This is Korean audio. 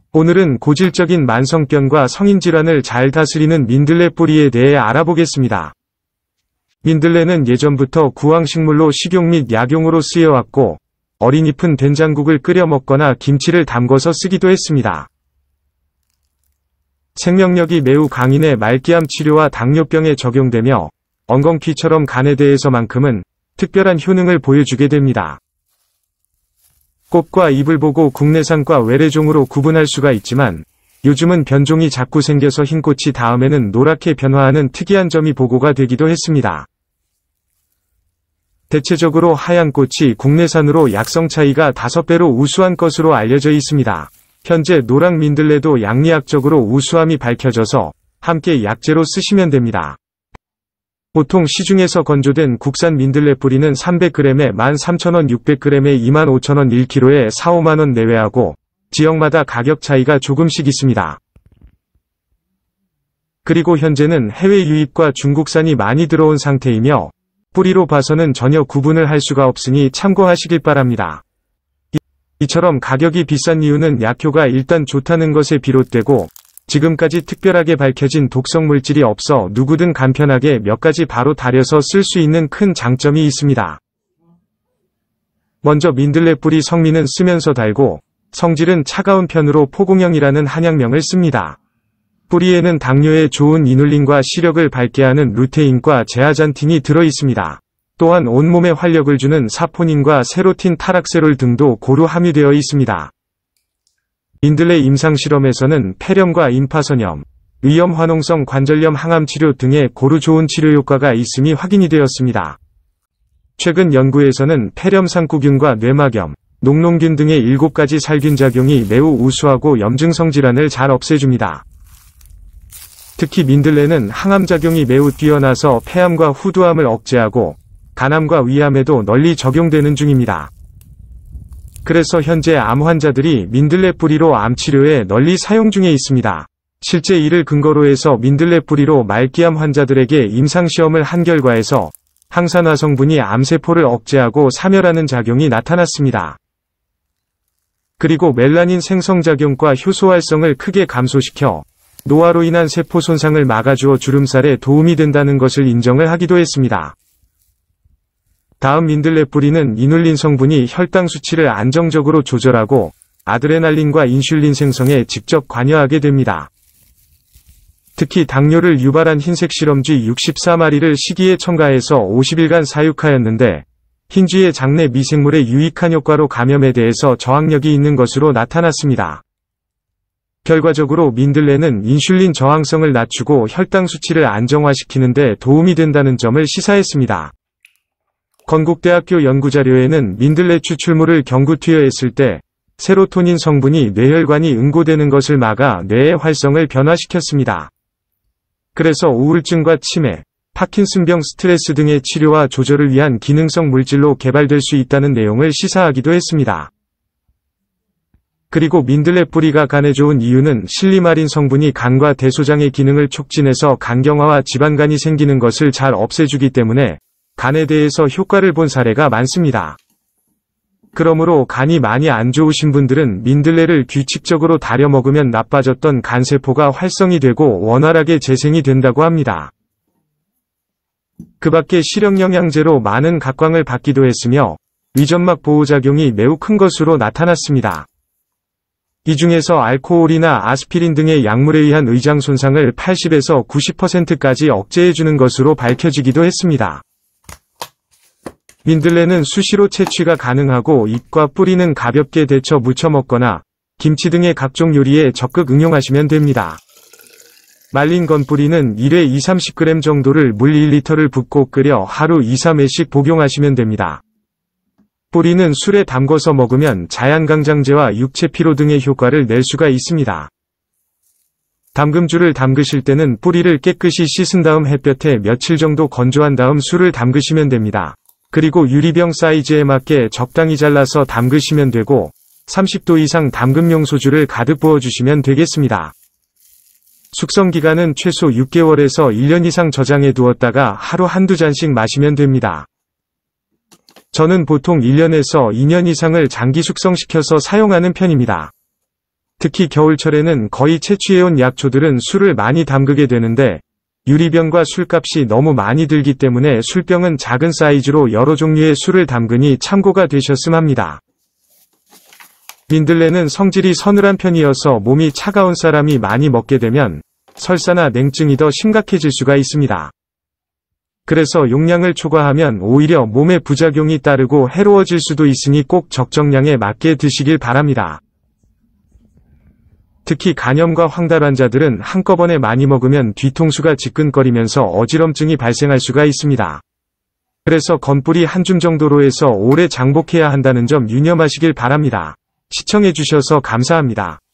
오늘은 고질적인 만성병과 성인질환을 잘 다스리는 민들레 뿌리에 대해 알아보겠습니다. 민들레는 예전부터 구황식물로 식용 및 약용으로 쓰여왔고, 어린 잎은 된장국을 끓여 먹거나 김치를 담궈서 쓰기도 했습니다. 생명력이 매우 강인해 말기암 치료와 당뇨병에 적용되며 엉겅퀴처럼 간에 대해서만큼은 특별한 효능을 보여주게 됩니다. 꽃과 잎을 보고 국내산과 외래종으로 구분할 수가 있지만 요즘은 변종이 자꾸 생겨서 흰 꽃이 다음에는 노랗게 변화하는 특이한 점이 보고가 되기도 했습니다. 대체적으로 하얀 꽃이 국내산으로 약성 차이가 5배로 우수한 것으로 알려져 있습니다. 현재 노랑 민들레도 양리학적으로 우수함이 밝혀져서 함께 약재로 쓰시면 됩니다. 보통 시중에서 건조된 국산 민들레 뿌리는 300g에 13,000원, 600g에 25,000원, 1kg에 4-5만원 내외하고 지역마다 가격 차이가 조금씩 있습니다. 그리고 현재는 해외 유입과 중국산이 많이 들어온 상태이며 뿌리로 봐서는 전혀 구분을 할 수가 없으니 참고하시길 바랍니다. 이처럼 가격이 비싼 이유는 약효가 일단 좋다는 것에 비롯되고 지금까지 특별하게 밝혀진 독성 물질이 없어 누구든 간편하게 몇 가지 바로 다려서 쓸 수 있는 큰 장점이 있습니다. 먼저 민들레 뿌리 성미는 쓰면서 달고 성질은 차가운 편으로 포공형이라는 한약명을 씁니다. 뿌리에는 당뇨에 좋은 이눌린과 시력을 밝게 하는 루테인과 제아잔틴이 들어있습니다. 또한 온몸에 활력을 주는 사포닌과 세로틴, 타락세롤 등도 고루 함유되어 있습니다. 민들레 임상실험에서는 폐렴과 임파선염, 위염, 화농성 관절염, 항암치료 등의 고루 좋은 치료 효과가 있음이 확인이 되었습니다. 최근 연구에서는 폐렴, 상구균과 뇌막염, 녹농균 등의 7가지 살균 작용이 매우 우수하고 염증성 질환을 잘 없애줍니다. 특히 민들레는 항암작용이 매우 뛰어나서 폐암과 후두암을 억제하고 간암과 위암에도 널리 적용되는 중입니다. 그래서 현재 암 환자들이 민들레 뿌리로 암치료에 널리 사용 중에 있습니다. 실제 이를 근거로 해서 민들레 뿌리로 말기암 환자들에게 임상시험을 한 결과에서 항산화 성분이 암세포를 억제하고 사멸하는 작용이 나타났습니다. 그리고 멜라닌 생성작용과 효소 활성을 크게 감소시켜 노화로 인한 세포 손상을 막아주어 주름살에 도움이 된다는 것을 인정을 하기도 했습니다. 다음 민들레 뿌리는 이눌린 성분이 혈당 수치를 안정적으로 조절하고 아드레날린과 인슐린 생성에 직접 관여하게 됩니다. 특히 당뇨를 유발한 흰색 실험쥐 64마리를 식이에 첨가해서 50일간 사육하였는데 흰쥐의 장내 미생물의 유익한 효과로 감염에 대해서 저항력이 있는 것으로 나타났습니다. 결과적으로 민들레는 인슐린 저항성을 낮추고 혈당 수치를 안정화시키는 데 도움이 된다는 점을 시사했습니다. 건국대학교 연구자료에는 민들레 추출물을 경구 투여했을 때 세로토닌 성분이 뇌혈관이 응고되는 것을 막아 뇌의 활성을 변화시켰습니다. 그래서 우울증과 치매, 파킨슨병, 스트레스 등의 치료와 조절을 위한 기능성 물질로 개발될 수 있다는 내용을 시사하기도 했습니다. 그리고 민들레 뿌리가 간에 좋은 이유는 실리마린 성분이 간과 대소장의 기능을 촉진해서 간경화와 지방간이 생기는 것을 잘 없애주기 때문에 간에 대해서 효과를 본 사례가 많습니다. 그러므로 간이 많이 안 좋으신 분들은 민들레를 규칙적으로 다려 먹으면 나빠졌던 간세포가 활성이 되고 원활하게 재생이 된다고 합니다. 그 밖에 실형영양제로 많은 각광을 받기도 했으며 위점막 보호작용이 매우 큰 것으로 나타났습니다. 이 중에서 알코올이나 아스피린 등의 약물에 의한 의장 손상을 80에서 90%까지 억제해주는 것으로 밝혀지기도 했습니다. 민들레는 수시로 채취가 가능하고 잎과 뿌리는 가볍게 데쳐 무쳐 먹거나 김치 등의 각종 요리에 적극 응용하시면 됩니다. 말린 건뿌리는 1회 20-30g 정도를 물 1리터를 붓고 끓여 하루 2-3회씩 복용하시면 됩니다. 뿌리는 술에 담궈서 먹으면 자양강장제와 육체 피로 등의 효과를 낼 수가 있습니다. 담금주를 담그실 때는 뿌리를 깨끗이 씻은 다음 햇볕에 며칠 정도 건조한 다음 술을 담그시면 됩니다. 그리고 유리병 사이즈에 맞게 적당히 잘라서 담그시면 되고 30도 이상 담금용 소주를 가득 부어주시면 되겠습니다. 숙성기간은 최소 6개월에서 1년 이상 저장해 두었다가 하루 한두 잔씩 마시면 됩니다. 저는 보통 1년에서 2년 이상을 장기 숙성시켜서 사용하는 편입니다. 특히 겨울철에는 거의 채취해온 약초들은 술을 많이 담그게 되는데 유리병과 술값이 너무 많이 들기 때문에 술병은 작은 사이즈로 여러 종류의 술을 담그니 참고가 되셨음 합니다. 민들레는 성질이 서늘한 편이어서 몸이 차가운 사람이 많이 먹게 되면 설사나 냉증이 더 심각해질 수가 있습니다. 그래서 용량을 초과하면 오히려 몸에 부작용이 따르고 해로워질 수도 있으니 꼭 적정량에 맞게 드시길 바랍니다. 특히 간염과 황달 환자들은 한꺼번에 많이 먹으면 뒤통수가 지끈거리면서 어지럼증이 발생할 수가 있습니다. 그래서 건뿌리 한 줌 정도로 해서 오래 장복해야 한다는 점 유념하시길 바랍니다. 시청해주셔서 감사합니다.